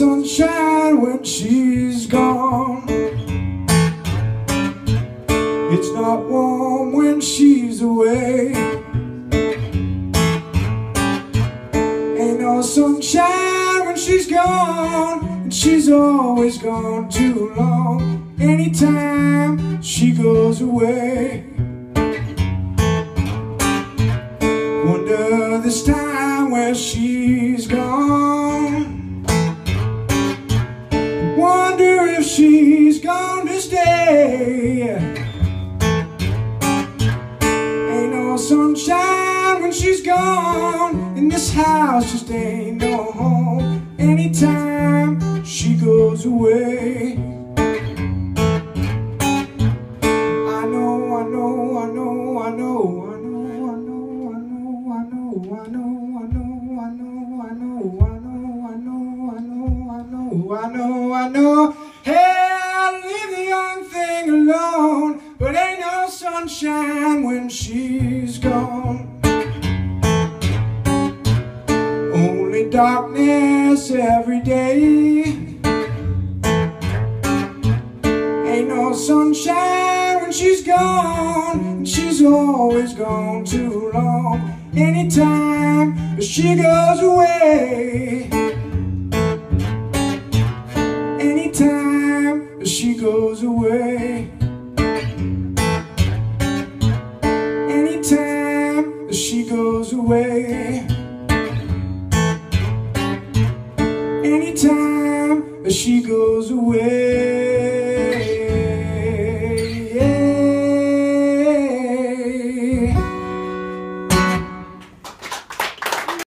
sunshine when she's gone. It's not warm when she's away. Ain't no sunshine when she's gone, and she's always gone too long. Anytime she goes away, wonder this time where she's gone. Wonder if she's gone to stay. Ain't no sunshine when she's gone, and this house just ain't no home. Anytime she goes away, I know, hey, leave the young thing alone, but ain't no sunshine when she's gone. Only darkness every day. Ain't no sunshine when she's gone, and she's always gone too long. Anytime she goes away, anytime she goes away, anytime she goes away, anytime she goes away.